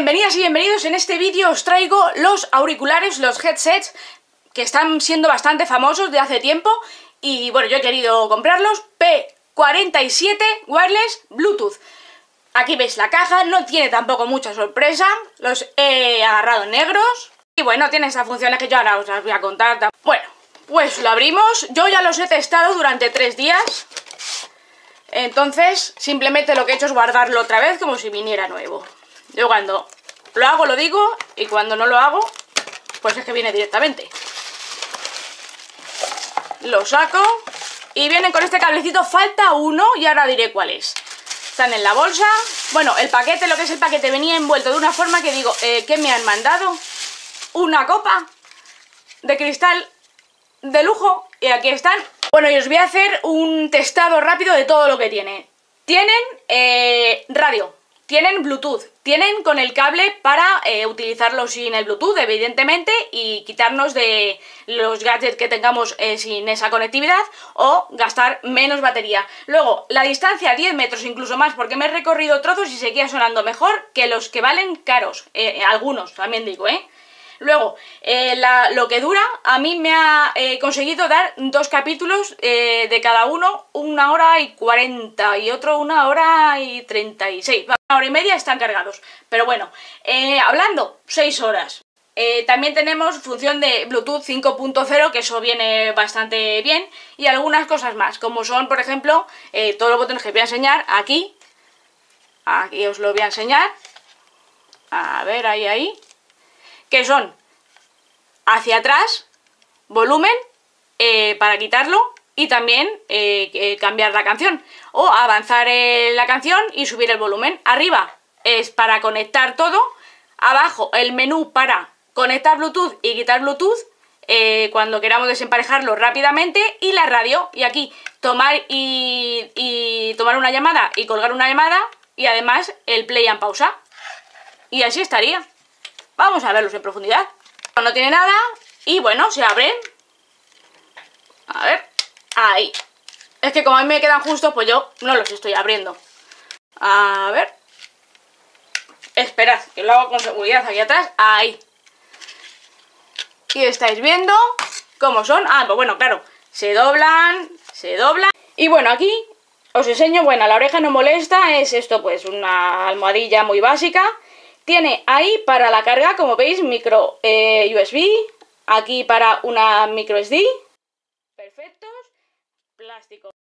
Bienvenidas y bienvenidos. En este vídeo os traigo los auriculares, los headsets, que están siendo bastante famosos de hace tiempo. Y bueno, yo he querido comprarlos. P47 Wireless Bluetooth. Aquí veis la caja, no tiene tampoco mucha sorpresa. Los he agarrado negros. Y bueno, tiene esas funciones que yo ahora os las voy a contar. Bueno, pues lo abrimos. Yo ya los he testado durante 3 días. Entonces, simplemente lo que he hecho es guardarlo otra vez como si viniera nuevo. Yo cuando lo hago lo digo y cuando no lo hago, pues es que viene directamente. Lo saco y vienen con este cablecito. Falta uno y ahora diré cuál es. Están en la bolsa. Bueno, el paquete, lo que es el paquete, venía envuelto de una forma que digo, ¿qué me han mandado? Una copa de cristal de lujo y aquí están. Bueno, y os voy a hacer un testado rápido de todo lo que tiene. Tienen radio, tienen Bluetooth, tienen con el cable para utilizarlo sin el Bluetooth, evidentemente, y quitarnos de los gadgets que tengamos sin esa conectividad o gastar menos batería. Luego, la distancia 10 metros, incluso más, porque me he recorrido trozos y seguía sonando mejor que los que valen caros. Algunos, también digo, Luego, lo que dura, a mí me ha conseguido dar 2 capítulos de cada uno, 1 hora y 40 y otro 1 hora y 36. 1 hora y media están cargados. Pero bueno, hablando, 6 horas. También tenemos función de Bluetooth 5.0, que eso viene bastante bien. Y algunas cosas más, como son, por ejemplo, todos los botones que os voy a enseñar aquí. Aquí os lo voy a enseñar. A ver, ahí. Que son hacia atrás, volumen, para quitarlo, y también cambiar la canción, o avanzar la canción y subir el volumen. Arriba es para conectar todo, abajo el menú para conectar Bluetooth y quitar Bluetooth, cuando queramos desemparejarlo rápidamente, y la radio, y aquí tomar y tomar una llamada y colgar una llamada, y además el play and pausa, y así estaría. Vamos a verlos en profundidad. No tiene nada y bueno, se abren. A ver, ahí. Es que como a mí me quedan justos, pues yo no los estoy abriendo. A ver. Esperad, que lo hago con seguridad aquí atrás. Ahí. Y estáis viendo cómo son. Ah, pues bueno, claro, se doblan, se doblan. Y bueno, aquí os enseño, bueno, la oreja no molesta. Es esto, pues una almohadilla muy básica. Tiene ahí para la carga, como veis, micro USB, aquí para una micro SD, perfectos, plástico.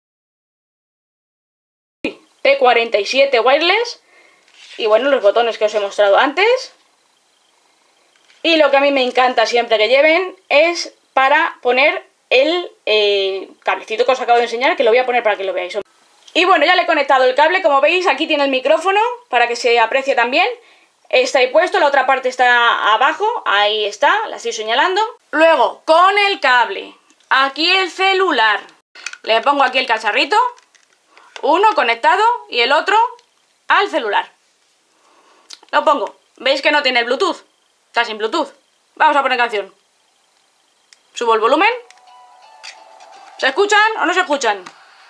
P47 Wireless, y bueno, los botones que os he mostrado antes. Y lo que a mí me encanta siempre que lleven es para poner el cablecito que os acabo de enseñar, que lo voy a poner para que lo veáis. Y bueno, ya le he conectado el cable, como veis, aquí tiene el micrófono, para que se aprecie también. Está ahí puesto, la otra parte está abajo, ahí está, la estoy señalando. Luego, con el cable, aquí el celular. Le pongo aquí el cacharrito, uno conectado y el otro al celular. Lo pongo, veis que no tiene Bluetooth, está sin Bluetooth. Vamos a poner canción. Subo el volumen. ¿Se escuchan o no se escuchan?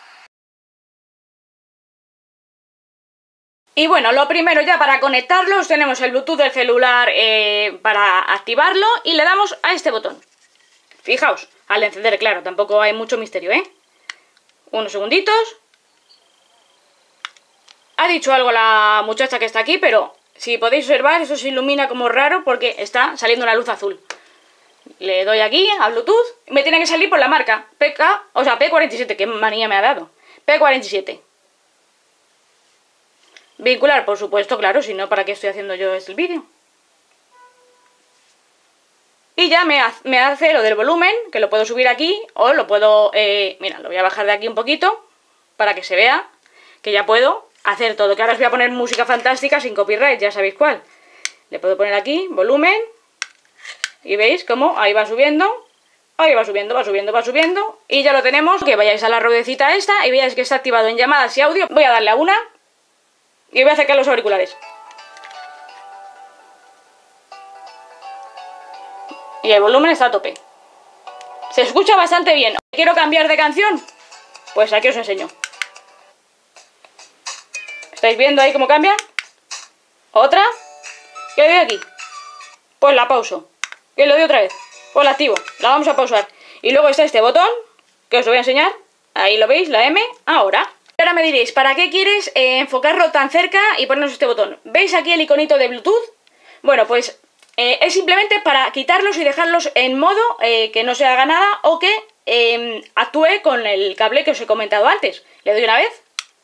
Y bueno, lo primero ya para conectarlos, tenemos el Bluetooth del celular para activarlo y le damos a este botón. Fijaos, al encender, claro, tampoco hay mucho misterio, Unos segunditos. Ha dicho algo la muchacha que está aquí, pero si podéis observar, eso se ilumina como raro porque está saliendo una luz azul. Le doy aquí a Bluetooth y me tiene que salir por la marca P47, qué manía me ha dado. P47. Vincular, por supuesto, claro, si no, ¿para qué estoy haciendo yo este vídeo? Y ya me hace lo del volumen, que lo puedo subir aquí, o lo puedo... mira, lo voy a bajar de aquí un poquito, para que se vea que ya puedo hacer todo. Que ahora os voy a poner música fantástica sin copyright, ya sabéis cuál. Le puedo poner aquí, volumen, y veis cómo ahí va subiendo, ahí va subiendo, va subiendo, va subiendo, y ya lo tenemos. Que vayáis a la ruedecita esta y veáis que está activado en llamadas y audio. Voy a darle a una. Y voy a acercar los auriculares. Y el volumen está a tope. Se escucha bastante bien. ¿Quiero cambiar de canción? Pues aquí os enseño. ¿Estáis viendo ahí cómo cambia? Otra. ¿Qué le doy aquí? Pues la pauso. ¿Qué le doy otra vez? Pues la activo. La vamos a pausar. Y luego está este botón, que os lo voy a enseñar. Ahí lo veis, la M, ahora. Ahora me diréis, ¿para qué quieres enfocarlo tan cerca y ponernos este botón? ¿Veis aquí el iconito de Bluetooth? Bueno, pues es simplemente para quitarlos y dejarlos en modo que no se haga nada o que actúe con el cable que os he comentado antes. Le doy una vez.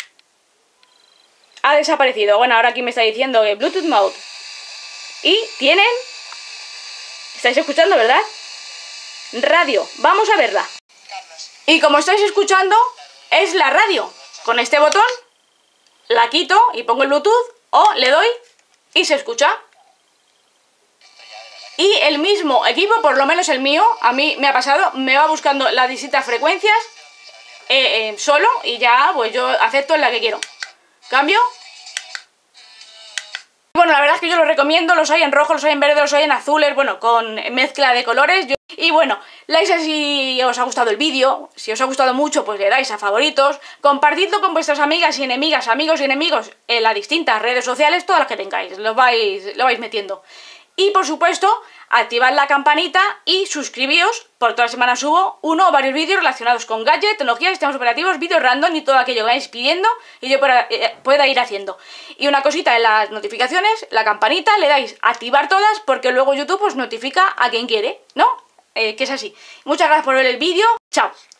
Ha desaparecido. Bueno, ahora aquí me está diciendo que Bluetooth Mode. Y tienen... ¿Estáis escuchando, verdad? Radio. Vamos a verla. Y como estáis escuchando, es la radio. Con este botón la quito y pongo el Bluetooth o le doy y se escucha. Y el mismo equipo, por lo menos el mío, a mí me ha pasado, me va buscando las distintas frecuencias solo y ya pues yo acepto la que quiero. Cambio. Bueno, la verdad es que yo los recomiendo, los hay en rojo, los hay en verde, los hay en azules, bueno, con mezcla de colores. Y bueno, like si os ha gustado el vídeo, si os ha gustado mucho pues le dais a favoritos, compartidlo con vuestras amigas y enemigas, amigos y enemigos en las distintas redes sociales, todas las que tengáis, lo vais metiendo. Y por supuesto, activad la campanita y suscribíos, porque toda la semana subo uno o varios vídeos relacionados con gadgets, tecnología, sistemas operativos, vídeos random y todo aquello que vais pidiendo y yo pueda ir haciendo. Y una cosita en las notificaciones, la campanita, le dais a activar todas porque luego YouTube os notifica a quien quiere, ¿no? Que es así. Muchas gracias por ver el vídeo. Chao.